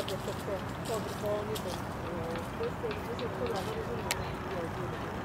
troszeczkę powrót, bo nie wiem, to jest programy,